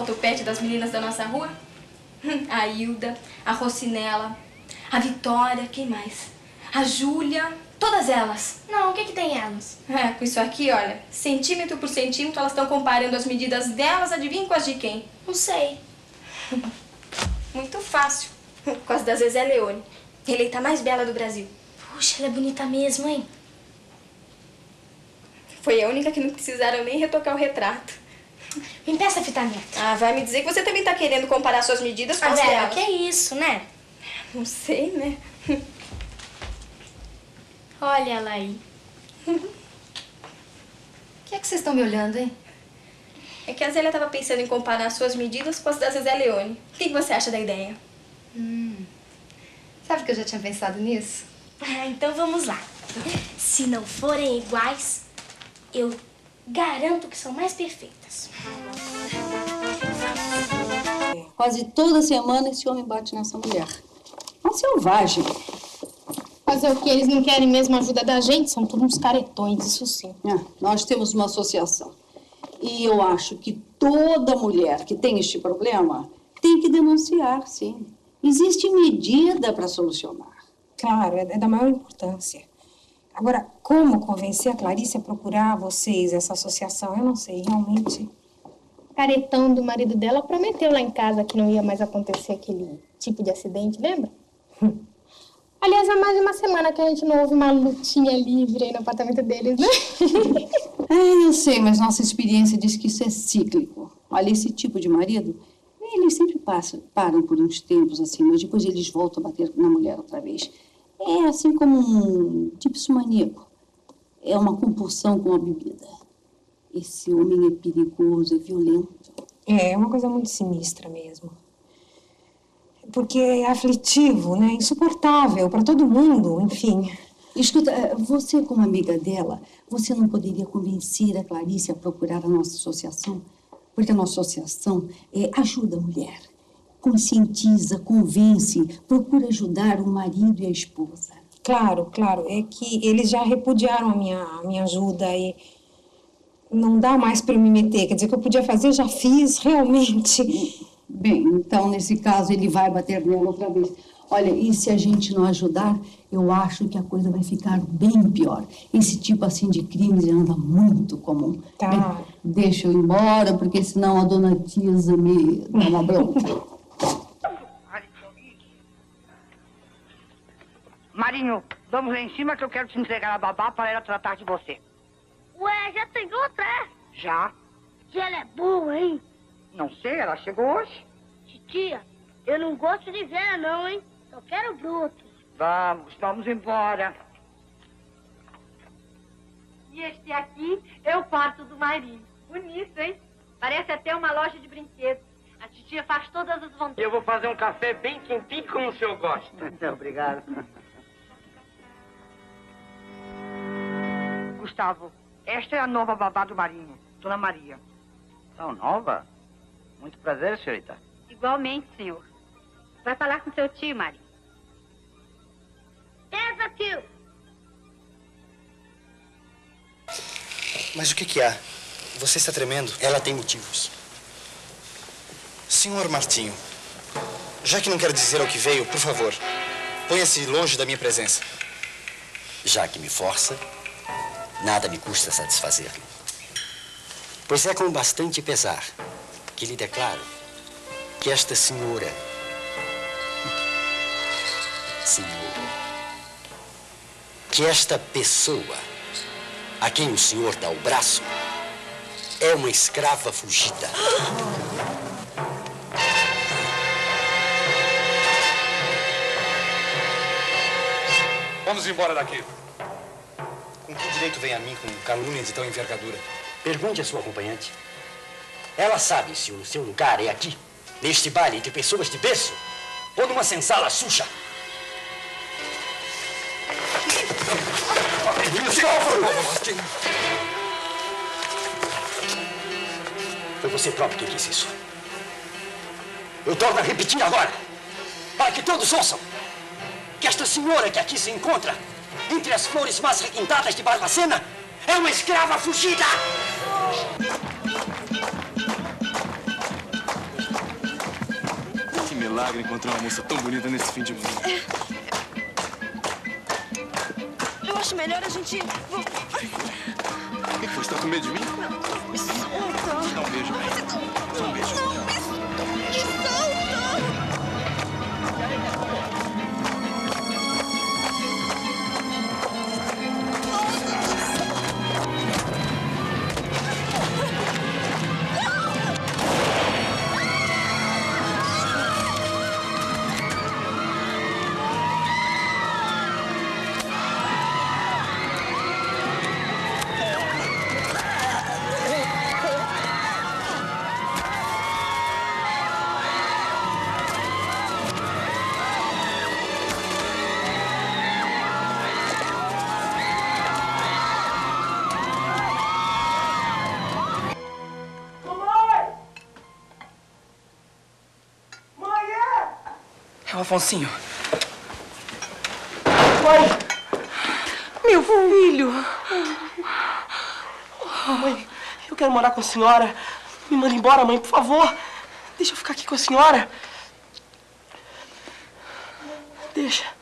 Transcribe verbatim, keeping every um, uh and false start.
topete das meninas da nossa rua? A Hilda, a Rocinella, a Vitória, quem mais? A Júlia, todas elas. Não, o que que tem elas? É, com isso aqui, olha, centímetro por centímetro, elas estão comparando as medidas delas, adivinha com as de quem? Não sei. Muito fácil. Com as da Zezé Leone, eleita a mais bela do Brasil. Puxa, ela é bonita mesmo, hein? Foi a única que não precisaram nem retocar o retrato. Me empresta a fita métrica. Ah, vai me dizer que você também tá querendo comparar suas medidas com Ah, as Vera, delas. que é isso, né? Não sei, né? Olha ela aí. O que é que vocês estão me olhando, hein? É que a Zélia tava pensando em comparar suas medidas com as da Zezé Leone. O que que você acha da ideia? Hum. Sabe que eu já tinha pensado nisso? Ah, então vamos lá. Se não forem iguais, eu garanto que são mais perfeitas. Quase toda semana esse homem bate nessa mulher. Uma selvagem. Fazer o que? Eles não querem mesmo a ajuda da gente? São todos uns caretões, isso sim. É, nós temos uma associação. E eu acho que toda mulher que tem este problema tem que denunciar, sim. Existe medida para solucionar. Claro, é da maior importância. Agora, como convencer a Clarice a procurar vocês, essa associação, eu não sei, realmente. Caretão do marido dela prometeu lá em casa que não ia mais acontecer aquele tipo de acidente, lembra? Aliás, há mais de uma semana que a gente não ouve uma lutinha livre aí no apartamento deles, né? É, eu sei, mas nossa experiência diz que isso é cíclico. Olha, esse tipo de marido, eles sempre passam, param por uns tempos assim, mas depois eles voltam a bater na mulher outra vez. É assim como um dipsomaníaco. É uma compulsão com a bebida. Esse homem é perigoso, é violento. É, é uma coisa muito sinistra mesmo. Porque é aflitivo, né? Insuportável para todo mundo, enfim. Escuta, você como amiga dela, você não poderia convencer a Clarice a procurar a nossa associação? Porque a nossa associação é, ajuda a mulher, conscientiza, convence, procura ajudar o marido e a esposa. Claro, claro. É que eles já repudiaram a minha, a minha ajuda e não dá mais para eu me meter. Quer dizer, o que eu podia fazer, já fiz, realmente. Bem, então, nesse caso, ele vai bater nela outra vez. Olha, e se a gente não ajudar, eu acho que a coisa vai ficar bem pior. Esse tipo, assim, de crimes anda muito comum. Tá. Bem, deixa eu ir embora, porque senão a dona Tisa me dá uma bronca. Marinho, vamos lá em cima que eu quero te entregar a babá para ela tratar de você. Ué, já tem outra, é? Já? Que ela é boa, hein? Não sei, ela chegou hoje. Titia, eu não gosto de velha não, hein? Só quero bruto. Vamos, vamos embora. E este aqui é o quarto do Marinho. Bonito, hein? Parece até uma loja de brinquedos. A titia faz todas as vontades. Eu vou fazer um café bem quentinho como o senhor gosta. Muito obrigado. Gustavo, esta é a nova babá do Marinho, Dona Maria. Tão nova? Muito prazer, senhorita. Igualmente, senhor. Vai falar com seu tio, Marinho. Pesa, tio! Mas o que que há? Você está tremendo? Ela tem motivos. Senhor Martinho, já que não quer dizer ao que veio, por favor, ponha-se longe da minha presença. Já que me força, nada me custa satisfazer-lhe. Pois é com bastante pesar que lhe declaro que esta senhora... Senhora... Que esta pessoa a quem o senhor dá o braço é uma escrava fugida. Vamos embora daqui. Com que direito vem a mim com calúnia de tão envergadura? Pergunte à sua acompanhante. Ela sabe se o seu lugar é aqui, neste baile entre pessoas de berço, ou numa senzala suja. Foi você próprio que quis isso. Eu torno a repetir agora, para que todos ouçam, que esta senhora que aqui se encontra, entre as flores mais requintadas de Barbacena, é uma escrava fugida! milagre encontrar uma moça tão bonita nesse fim de mundo. Eu acho melhor a gente... O que foi? Você tá com medo de mim? Não, me solta. Dá um beijo, vem. Dá um beijo. Não, me, Dá um beijo. me solta. É o Afonsinho. Mãe! Meu filho! Oh, mãe, eu quero morar com a senhora. Me manda embora, mãe, por favor. Deixa eu ficar aqui com a senhora. Deixa.